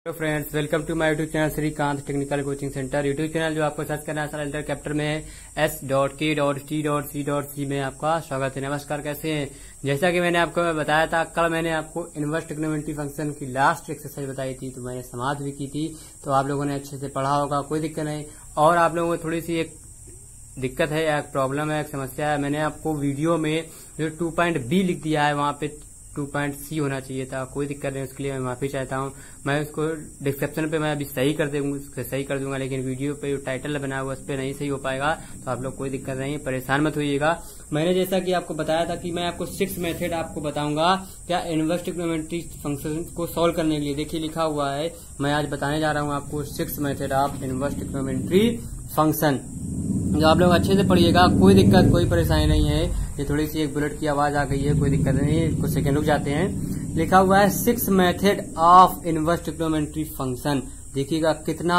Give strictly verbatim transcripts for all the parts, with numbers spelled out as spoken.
Hello friends, welcome to my YouTube channel Shrikant technical coaching centre. YouTube channel जो आपको search करना है सारा कैप्टर में S dot K dot T dot C dot C में आपका स्वागत है। नमस्कार, कैसे हैं? जैसा कि मैंने आपको बताया था, कल मैंने आपको इनवर्स ट्रिग्नोमेट्री फंक्शन की लास्ट एक्सरसाइज बताई थी, तो मैंने समाप्त भी की थी, तो आप लोगों ने अच्छे से पढ़ा होगा, कोई दिक्कत नहीं। और आप लोगों को थोड़ी सी एक दिक्कत है, एक प्रॉब्लम है, एक समस्या है। मैंने आपको वीडियो में जो टू पॉइंट बी लिख दिया है, वहां पे टू पॉइंट सी होना चाहिए था, कोई दिक्कत नहीं, उसके लिए मैं माफी चाहता हूँ। मैं उसको डिस्क्रिप्शन पे मैं अभी सही कर दूंगा सही कर दूंगा लेकिन वीडियो पे जो टाइटल बना हुआ उस पर नहीं सही हो पाएगा, तो आप लोग कोई दिक्कत नहीं, परेशान मत होइएगा। मैंने जैसा कि आपको बताया था कि मैं आपको सिक्स मेथड आपको बताऊंगा क्या इनवर्स ट्रिग्नोमेट्री फंक्शन को सॉल्व करने के लिए। देखिए लिखा हुआ है, मैं आज बताने जा रहा हूँ आपको six method of inverse trigonometry function, जो आप लोग अच्छे से पढ़िएगा, कोई दिक्कत कोई परेशानी नहीं है। ये थोड़ी सी एक बुलेट की आवाज आ गई है, कोई दिक्कत नहीं है, कुछ सेकंड रुक जाते हैं। लिखा हुआ है six method of inverse trigonometry function. देखिएगा कितना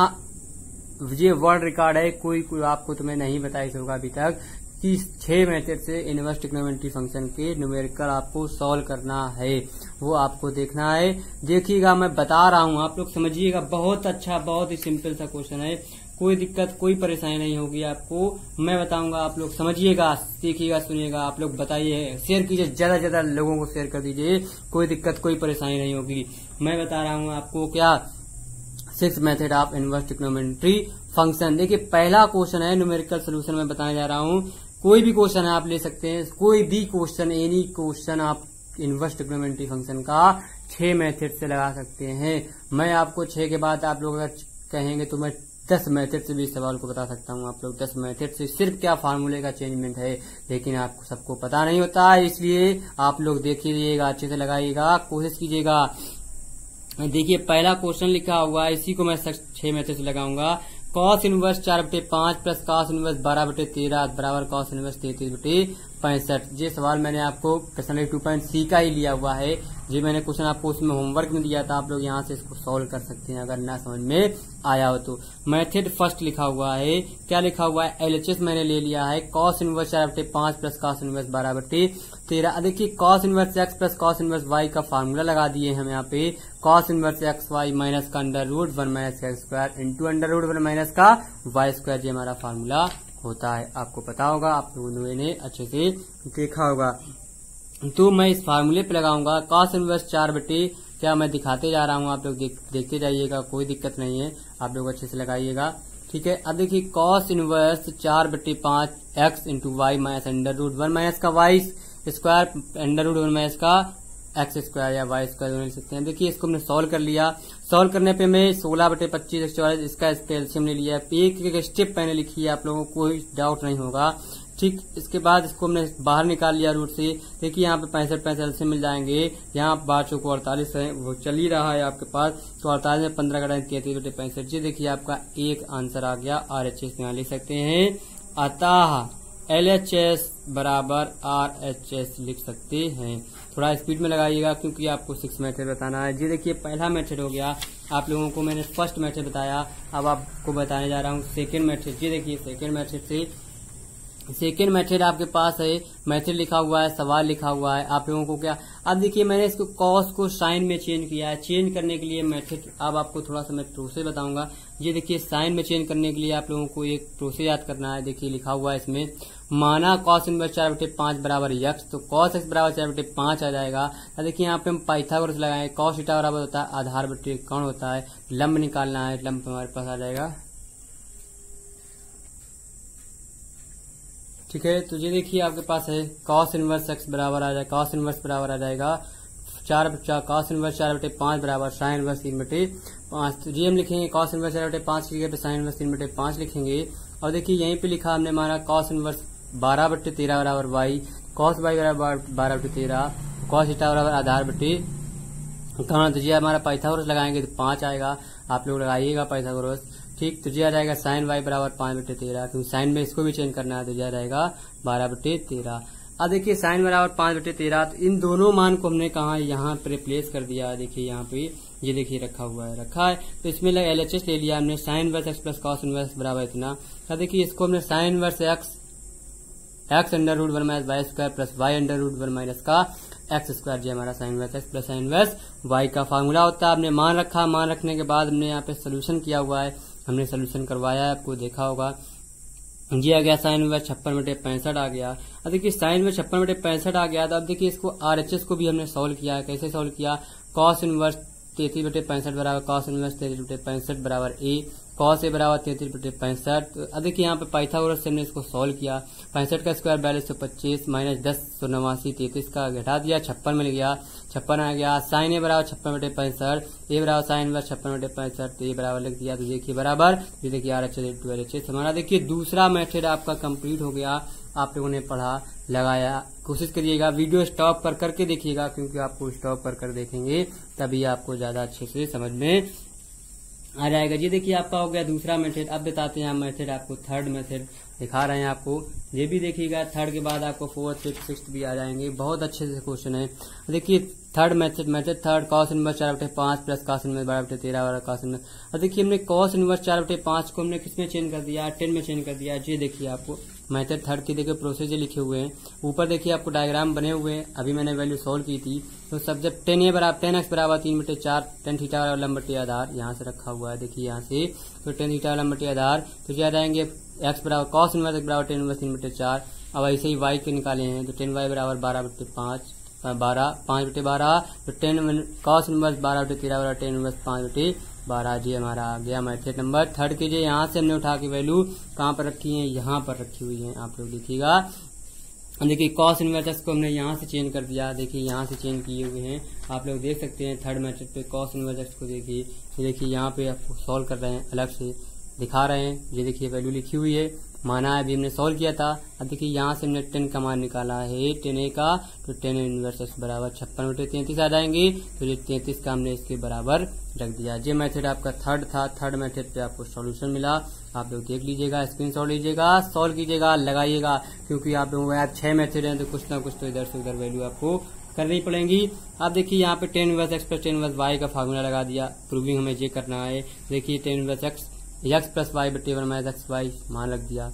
ये वर्ल्ड रिकॉर्ड है, कोई कोई आपको तुम्हें नहीं बताया होगा अभी तक कि छह मेथड से इनवर्स ट्रिग्नोमेट्री फंक्शन के न्यूमेरिकल आपको सॉल्व करना है, वो आपको देखना है। देखिएगा मैं बता रहा हूँ, आप लोग समझिएगा, बहुत अच्छा, बहुत ही सिंपल सा क्वेश्चन है, कोई दिक्कत कोई परेशानी नहीं होगी आपको। मैं बताऊंगा, आप लोग समझिएगा, देखिएगा, सुनिएगा, आप लोग बताइए, शेयर कीजिए, ज्यादा ज्यादा लोगों को शेयर कर दीजिए, कोई दिक्कत कोई परेशानी नहीं होगी। मैं बता रहा हूँ आपको क्या six method of inverse trigonometry function. देखिए पहला क्वेश्चन है न्यूमेरिकल सोल्यूशन में बताने जा रहा हूँ। कोई भी क्वेश्चन आप ले सकते हैं, कोई भी क्वेश्चन, एनी क्वेश्चन आप इनवर्स ट्रिग्नोमेट्री फंक्शन का छह मेथड से लगा सकते हैं। मैं आपको छह के बाद आप लोग अगर कहेंगे तो मैं दस मेथड से भी सवाल को बता सकता हूँ। आप लोग दस मेथड से सिर्फ क्या फार्मूले का चेंजमेंट है, लेकिन आपको सबको पता नहीं होता है, इसलिए आप लोग देखिएगा, अच्छे से लगाइएगा, कोशिश कीजिएगा। देखिए पहला क्वेश्चन लिखा हुआ है, इसी को मैं छह मेथड से लगाऊंगा। कॉस इनवर्स चार बटे पांच प्लस कॉस इनवर्स बारह बटे तेरह बराबर कॉस इनवर्स तैतीस बटे पैंसठ। ये सवाल मैंने आपको पर्सनली टू पॉइंट सी का ही लिया हुआ है। जी मैंने क्वेश्चन आपको उसमें होमवर्क में दिया था, आप लोग यहाँ से इसको सॉल्व कर सकते हैं अगर ना समझ में आया हो तो। मेथड फर्स्ट लिखा हुआ है, क्या लिखा हुआ है, एलएचएस मैंने ले लिया है, कॉस इनवर्स चार बटे पांच प्लस कॉस इनवर्स बारह बटे तेरह। देखिए cos inverse x plus cos inverse Y का फार्मूला लगा दिए हम यहाँ पे, cos inverse x Y minus का under root one minus X square into under root one minus का वाई स्क्वायर, ये हमारा फार्मूला होता है। आपको पता होगा, आप लोगों ने अच्छे से देखा होगा। तो मैं इस फार्मूले पे लगाऊंगा कॉस इनवर्स चार बटे, क्या मैं दिखाते जा रहा हूँ, आप लोग देख, देखते जाइएगा, कोई दिक्कत नहीं है, आप लोग अच्छे से लगाइएगा, ठीक है। अब देखिए कॉस इनवर्स चार बटे पांच X into Y minus under root one minus का Y square under root one minus का एक्स स्क्वायर या वाई स्क्वायर दोनों लिख सकते हैं। देखिए इसको हमने सॉल्व कर लिया। सॉल्व करने पे मैं सोलह बटे पच्चीस चौवालीस इसका एलसीएम ले लिया। एक एक स्टेप मैंने लिखी है, आप लोगों को कोई डाउट नहीं होगा, ठीक। इसके बाद इसको हमने बाहर निकाल लिया रूट से। देखिए यहाँ पे पैंसठ पैंसठ एलसीएम मिल जाएंगे, यहाँ बारह चौको अड़तालीस है, वो चल ही रहा है आपके पास, तो अड़तालीस में पंद्रह का तैतीस बटे पैंसठ। जी देखिए आपका एक आंसर आ गया, आर एच एस यहाँ लिख सकते हैं। अतः एल एच एस बराबर आर एच एस लिख सकते हैं। थोड़ा स्पीड में लगाइएगा क्योंकि आपको सिक्स मेथड बताना है। जी देखिए पहला मेथड हो गया, आप लोगों को मैंने फर्स्ट मेथड बताया, अब आपको बताने जा रहा हूँ सेकेंड मेथड। जी देखिए सेकेंड मेथड से सेकेंड मेथड आपके पास है, मेथड लिखा हुआ है, सवाल लिखा हुआ है, आप लोगों को क्या, अब देखिए मैंने इसको कॉस को साइन में चेंज किया है। चेंज करने के लिए मेथड अब आपको थोड़ा सा मैं प्रोसेस बताऊंगा। ये देखिए साइन में चेंज करने के लिए आप लोगों को एक प्रोसेस याद करना है। देखिए लिखा हुआ है इसमें, माना कॉस इनवर्स चार बटे पांच बराबर एक्स, तो कॉस एक्स बराबर चार बटे पांच आ जाएगा। देखिए यहाँ पे हम पाइथागोरस लगाए, कॉस थीटा बराबर होता है आधार बटे कौन होता है, लंब निकालना है, लंब हमारे पास आ जाएगा, ठीक है। तो ये देखिए आपके पास है कॉस इनवर्स एक्स बराबर आ जाएगा, कॉस इनवर्स बराबर आ जाएगा चार कॉस इनवर्स चार बटे पांच बराबर साइन इनवर्स तीन बटे पांच। तो ये हम लिखेंगे कॉस इनवर्स चार बटे पांच की जगह पे साइन इनवर्स तीन बटे पांच लिखेंगे। और देखिए यहीं पे लिखा हमने हमारा कॉस इनवर्स बारह बटे तेरह बराबर वाई, कॉस वाई बराबर बारह बटे तेरह, कॉस थीटा बराबर आधार बटे कौन, तो ये हमारा पाइथागोरस लगाएंगे तो पांच आएगा, आप लोग लगाइएगा पाइथागोरस, ठीक। तो ये आ जाएगा साइन वाई बराबर पांच बटे तेरह, क्योंकि साइन में इसको भी चेंज करना है, तो यह रहेगा बारह बटे तेरह। अब देखिए साइन बराबर पांच बटे तेरह, तो इन दोनों मान को हमने कहा यहाँ पे रिप्लेस कर दिया। देखिए यहाँ पे ये देखिए रखा हुआ है, रखा है, तो इसमें एल एच एस ले लिया हमने, sine inverse x plus cos inverse बराबर इतना। अब देखिए इसको हमने sine inverse X X under root one minus Y square plus Y under root one minus का एक्स स्क्वायर, जी हमारा sine inverse x plus sine inverse Y का फार्मूला होता है। आपने मान रखा, मान रखने के बाद हमने यहाँ पे सोल्यूशन किया हुआ है, हमने सोल्यूशन करवाया है, आपको देखा होगा। जी आ गया साइन इनवर्स छप्पन बटे पैंसठ आ गया। अब देखिए साइन इनवर्स छप्पन बटे पैंसठ आ गया, तो अब देखिए इसको आरएचएस को भी हमने सोल्व किया है। कैसे सोल्व किया? कॉस इनवर्स तैतीस बटे पैंसठ बराबर कॉस इनवर्स तैतीस बटे पैंसठ बराबर ए, कॉस ए बराबर तैतीस बटे पैंसठ। अब देखिए यहाँ पे पाइथागोरस से हमने इसको सोल्व किया। पैंसठ का स्क्वायर बयालीस सौ पच्चीस माइनस दस सौ नवासी तैतीस का घटा दिया, छप्पन मिल गया, छप्पन आ गया। साइन ए बराबर छप्पन बटे पैंसठ, ए बराबर साइन इनवर्स छप्पन बटे पैंसठ, तो ए बराबर लिख दिया। तो देखिए बराबर, ये देखिए R H H twelve H H हमारा देखिए दूसरा मेथड आपका कंप्लीट हो गया। आप लोगों ने पढ़ा, लगाया, कोशिश करिएगा वीडियो स्टॉप कर करके देखिएगा, क्योंकि आपको स्टॉप कर कर देखेंगे तभी आपको ज्यादा अच्छे से समझ में आ जाएगा। जी देखिए आपका हो गया दूसरा मेथड। अब बताते हैं हम मेथड आपको थर्ड मेथड दिखा रहे हैं आपको, ये भी देखिएगा। थर्ड के बाद आपको फोर्थ फिफ्थ सिक्स्थ भी आ जाएंगे, बहुत अच्छे से क्वेश्चन है। देखिए third method, method third cos inverse चार बटे पांच प्लस कॉस इनवर्स बारह बटे तेरह वाला कॉस इनवर्स। अब देखिए हमने कॉस इनवर्स चार बटे पांच को हमने किसमें चेंज कर दिया? टेन में चेंज कर दिया। जी देखिए आपको मेथड थर्ड की देखिए प्रोसेस लिखे हुए हैं, ऊपर देखिए आपको डायग्राम बने हुए हैं। अभी मैंने वैल्यू सोल्व की थी, तो सब जब टेन ए बराबर टेन एक्स बराबर तीन बटे चार, टेन थीटा बराबर लंब बटे आधार यहाँ से रखा हुआ है, देखिए यहाँ से, तो टेन थीटा लंब बटे आधार, तो क्या जाएंगे एक्स बराबर कॉस इनवर्स एक्स बराबर टेन इनवर्स तीन बटे चार। अब ऐसे ही वाई के निकाले हैं, तो टेन वाई बराबर बारह बटे पांच बारह पांच बटे बारह, तो टेन कॉस इनवर्स बारह बटे तेरह बराबर टेन इनवर्स पांच बटे बारह। जी हमारा आ गया मेथड नंबर थर्ड कीजिए। यहाँ से हमने उठा के वैल्यू कहाँ पर रखी है? यहाँ पर रखी हुई है, आप लोग देखिएगा। देखिए कॉस इनवर्स को हमने यहाँ से चेंज कर दिया, देखिए यहाँ से चेंज किए हुए हैं, आप लोग देख सकते हैं। थर्ड मेथड पे कॉस इनवर्स को देखिए, देखिए यहाँ पे आपको सॉल्व कर रहे हैं, अलग से दिखा रहे हैं। ये देखिए वैल्यू लिखी हुई है, माना है, अभी हमने सॉल्व किया था। अब देखिए यहाँ से हमने टेन का मान निकाला है, टेन ए का, तो टेन इनवर्स एक्स बराबर छप्पन बटे तैंतीस आ जाएंगे, तो ये तैंतीस का हमने इसके बराबर रख दिया। ये मेथड आपका थर्ड था। थर्ड मेथड पे आपको सॉल्यूशन मिला, आप लोग देख लीजिएगा, स्क्रीनशॉट लीजिएगा, सॉल्व कीजिएगा, लगाइएगा, क्योंकि आप लोगों को यार छह मेथड हैं, तो कुछ ना कुछ तो इधर से उधर वैल्यू आपको करनी पड़ेंगी। अब देखिए यहाँ पे tan inverse x plus tan inverse Y का फार्मूला लगा दिया, प्रूविंग हमें ये करना है। देखिए tan inverse X X plus Y बटे वन माइनस एक्स वाई मान रख दिया।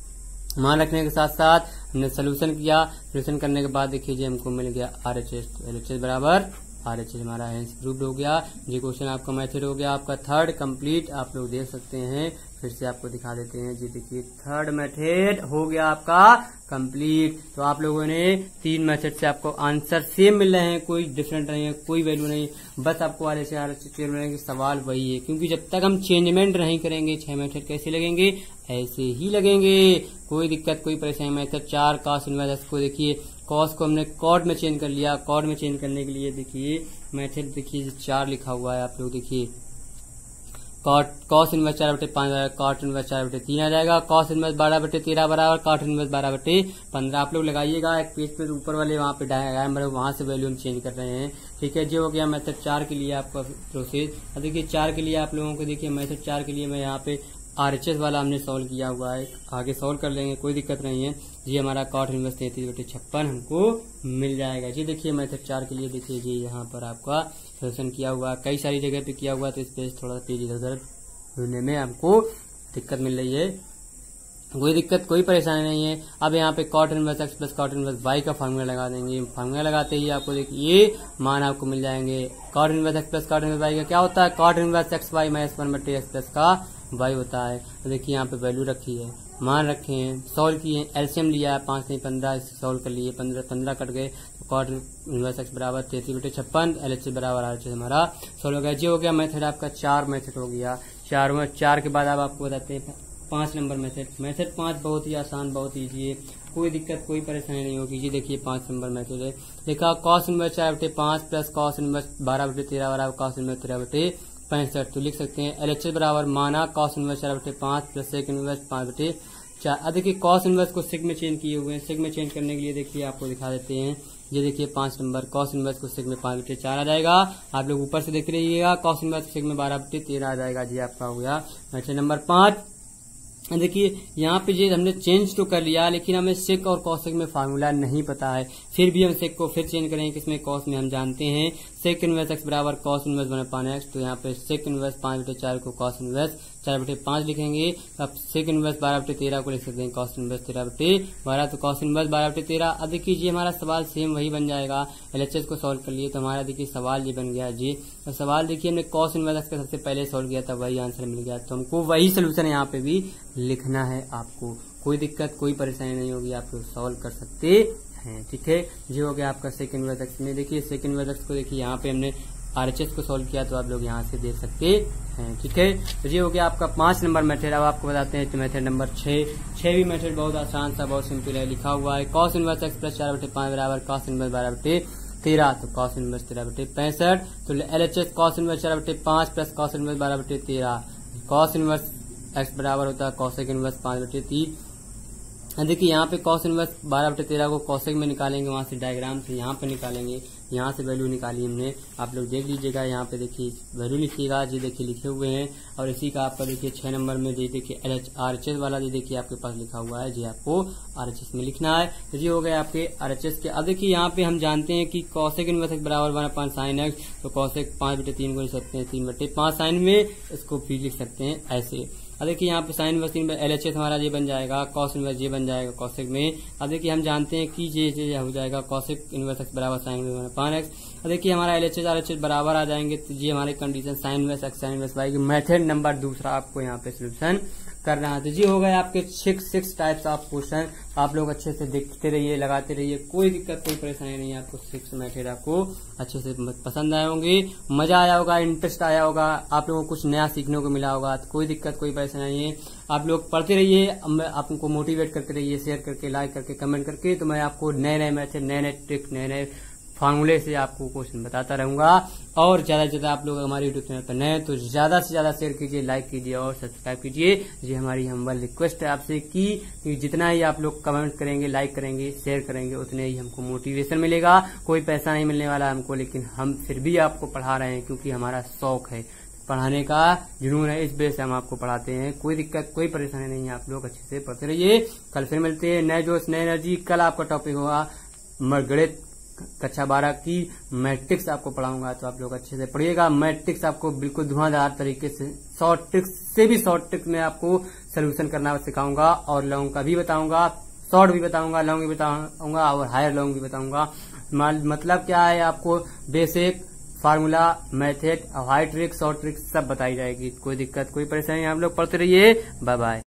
मान रखने के साथ साथ हमने सोल्यूशन किया, सोल्यूशन करने के बाद देखिए हमको मिल गया R H S, L H S बराबर आर एच एस हमारा हेंस प्रूव्ड हो गया। ये क्वेश्चन आपका मेथड हो गया आपका थर्ड कंप्लीट, आप लोग देख सकते हैं। फिर से आपको दिखा देते हैं, जी देखिए थर्ड मेथड हो गया आपका कंप्लीट। तो आप लोगों ने तीन मेथड से आपको आंसर सेम मिल रहे हैं, कोई डिफरेंट नहीं है, कोई वैल्यू नहीं, बस आपको आर एच एस मिलेंगे। सवाल वही है, क्योंकि जब तक हम चेंजमेंट नहीं करेंगे छह मेथड कैसे लगेंगे? ऐसे ही लगेंगे, कोई दिक्कत कोई परेशानी। मेथड चार कॉस इनवर्स को देखिए, कॉस को हमने कॉड में चेंज कर लिया, कॉड में चेंज करने के लिए देखिए मेथड देखिए चार लिखा हुआ है, आप लोग देखिए कॉट कॉस इनवर्स चार बटे पांच कॉट इनवर्स चार बटे तीन आ जाएगा, कॉस इनवर्स बारह बटे तेरह बराबर कॉट इनवर्स बारह बटे पंद्रह। आप लोग लगाइएगा एक पेज पे, ऊपर वाले वहाँ पे डायग्राम बने, वहां से वैल्यू हम चेंज कर रहे हैं। ठीक है, जो हो गया मेथड चार के लिए आपका प्रोसेस। अब देखिए चार के लिए आप लोगों को देखिए मेथड चार के लिए मैं यहाँ पे आर एच एस वाला हमने सॉल्व किया हुआ है, आगे सॉल्व कर लेंगे, कोई दिक्कत नहीं है। ये हमारा कॉट इनवर्स तैंतीस बटे छप्पन हमको मिल जाएगा। जी देखिए मेथड चार के लिए देखिए जी यहाँ पर आपका सोल्यूशन किया हुआ, कई सारी जगह पे किया हुआ, तो इस पे थोड़ा पेज इधर उधर होने में हमको दिक्कत मिल रही है, कोई दिक्कत कोई परेशानी नहीं है। अब यहाँ पे cot inverse x plus cot inverse Y का फार्मूला लगा देंगे। फार्मूला लगाते ही आपको देखिए ये मान आपको मिल जाएंगे। Cot inverse x plus cot inverse Y का क्या होता है? Cot inverse x Y minus one बटे एक्स प्लस का वाई होता है। तो देखिए यहाँ पे वैल्यू रखी है, मान रखे हैं, सॉल्व किए, एलसीएम लिया है, पांच नहीं पंद्रह, इससे सॉल्व कर लिए, पंद्रह पंद्रह कट गए, तो कॉट इनवर्स एक्स बराबर तैतीस बटे छप्पन, एल एच बराबर आर एच हमारा सॉल्व हो गया। जो हो गया मेथड आपका चार मेथड हो गया। चार में चार के बाद अब आपको बताते हैं पांच नंबर मेथड। मेथड पांच बहुत ही आसान, बहुत ईजी है, कोई दिक्कत कोई परेशानी नहीं होगी। ये देखिए पांच नंबर मेथड है, देखा कॉस इनवर्स चार बटे पांच प्लस कॉस इनवर्स बारह बटे तेरह बराबर कॉस इनवर्स तेरह बटे पैंसठ। तो लिख सकते हैं एल एच एस बराबर माना कॉस इनवर्स चार बटे पांच प्लस सेक इनवर्स पांच बटे चार। अब देखिए कॉस इनवर्स को सेक में चेंज किए हुए हैं, सेक में चेंज करने के लिए देखिए आपको दिखा देते हैं। ये देखिए पांच नंबर कॉस इनवर्स को सेक में पांच बटे चार आ जाएगा, आप लोग ऊपर से देख रहिएगा। कॉस इनवर्स सेक में बारह बटे तेरह आ जाएगा। जी आपका हो गया मेथड नंबर पांच। देखिए यहाँ पे जो हमने चेंज तो कर लिया, लेकिन हमें सेक और कॉसेक में फार्मूला नहीं पता है, फिर भी हम सेक को फिर चेंज करेंगे किसमें? कॉस में। हम जानते हैं सेक इनवर्स एक्स बराबर cos inverse one upon x, तो यहाँ पे सेक इनवर्स पांच बटे चार को कॉस इनवर्स चार बटे पांच लिखेंगे। अब सेक इनवर्स बारह बटे तेरह को लिख सकते हैं कॉस इनवर्स तेरह बटे बारह, तो कॉस इनवर्स बारह बटे तेरह। अब देखिए जी हमारा सवाल सेम वही बन जाएगा, एलएचएस को सॉल्व कर लिए तो हमारा देखिए सवाल ये बन गया जी। तो सवाल देखिए हमने कॉस इनवर्स का सबसे पहले सॉल्व किया था, वही आंसर मिल गया, तो हमको वही सोल्यूशन यहाँ पे भी लिखना है। आपको कोई दिक्कत कोई परेशानी नहीं होगी, आप लोग सॉल्व कर सकते हैं। ठीक है, ये हो गया आपका सेक इनवर्स एक्स में। देखिए सेक इनवर्स एक्स को देखिए यहाँ पे हमने आरएचएस को सॉल्व किया तो आप लोग यहाँ से देख सकते हैं। ठीक है, तो ये हो गया आपका पांच नंबर मेथड। अब आपको बताते हैं मेथड नंबर छह। छह भी मेथड बहुत आसान सा, बहुत सिंपल है। लिखा हुआ है कॉस इनवर्स एक्स प्लस चार बटे पांच बराबर कॉस इनवर्स बारह बटे तेरह, तो कॉस इनवर्स तेरह बटे पैंसठ। तो एलएचएस कॉस इनवर्स चार बटे पांच प्लस कॉस इनवर्स बारह बटे तेरह, कॉस इनवर्स एक्स बराबर होता है कॉसेक इनवर्स पांच बटे तीन। देखिए यहाँ पे कॉस इनवर्स बारह बटे तेरह को कॉसेक में निकालेंगे, वहां से डायग्राम से यहाँ पे निकालेंगे, यहाँ से वैल्यू निकाली हमने। आप लोग देख लीजिएगा, यहाँ पे देखिए वैल्यू लिखिएगा जी, देखिए लिखे हुए हैं। और इसी का आपका देखिए छह नंबर में जी देखिए L H R H S वाला जी देखिए आपके पास लिखा हुआ है जी, आपको आर एच एस में लिखना है। तो ये हो गए आपके आर एच एस के। अब देखिए यहाँ पे हम जानते हैं कि कॉसेक इनवर्स एक्स बराबर बना पांच साइन एक्स, तो कॉसेक पांच बटे तीन को लिख सकते हैं तीन बटे पांच साइन में, इसको भी लिख सकते हैं ऐसे। अब देखिए यहाँ पे साइन इनवर्स तीन एलएचएस हमारा ये बन जाएगा, कॉस इनवर्स ये बन जाएगा कॉसेक में। अब देखिए हम जानते हैं कि ये ये हो जाएगा कॉसेक इनवर्स एक्स बराबर साइन इनवर्स पांच एक्स। अब देखिए हमारा एलएचएस आरएचएस बराबर आ जाएंगे, तो ये हमारी condition sine inverse x sine inverse y की मेथड नंबर दूसरा आपको यहाँ पे सोल्यूशन करना है। तो जी हो गए आपके six six types of question. आप लोग अच्छे से देखते रहिए, लगाते रहिए, कोई दिक्कत कोई परेशानी नहीं है। आपको सिक्स मेथड आपको अच्छे से पसंद आए होंगे, मजा आया होगा, इंटरेस्ट आया होगा, आप लोगों को कुछ नया सीखने को मिला होगा। तो कोई दिक्कत कोई परेशानी नहीं है, आप लोग पढ़ते रहिए, आपको मोटिवेट करते रहिए, शेयर करके, लाइक करके, कमेंट करके। तो मैं आपको नए नए मेथड, नए नए ट्रिक, नए नए फार्मूले से आपको क्वेश्चन बताता रहूंगा। और ज्यादा से ज्यादा आप लोग हमारे यूट्यूब चैनल पर नए तो ज्यादा से ज्यादा शेयर कीजिए, लाइक कीजिए और सब्सक्राइब कीजिए। ये हमारी हम्बल रिक्वेस्ट है आपसे कि, कि जितना ही आप लोग कमेंट करेंगे, लाइक करेंगे, शेयर करेंगे, उतने ही हमको मोटिवेशन मिलेगा। कोई पैसा नहीं मिलने वाला हमको, लेकिन हम फिर भी आपको पढ़ा रहे हैं क्योंकि हमारा शौक है, पढ़ाने का जुनून है, इस वजह से हम आपको पढ़ाते हैं। कोई दिक्कत कोई परेशानी नहीं है, आप लोग अच्छे से पढ़ते रहिए। कल फिर मिलते हैं नए जोश नए एनर्जी। कल आपका टॉपिक होगा गणित कक्षा बारह की मैट्रिक्स आपको पढ़ाऊंगा, तो आप लोग अच्छे से पढ़िएगा। मैट्रिक्स आपको बिल्कुल धुआंधार तरीके से, शॉर्ट ट्रिक्स से भी शॉर्ट ट्रिक्स में आपको सोल्यूशन करना सिखाऊंगा, और लॉन्ग का भी बताऊंगा, शॉर्ट भी बताऊंगा, लॉन्ग भी बताऊंगा और हायर लॉन्ग भी बताऊंगा। मतलब क्या है, आपको basic formula, method, high trick, short trick सब बताई जाएगी। कोई दिक्कत कोई परेशानी, आप लोग पढ़ते रहिए। Bye bye.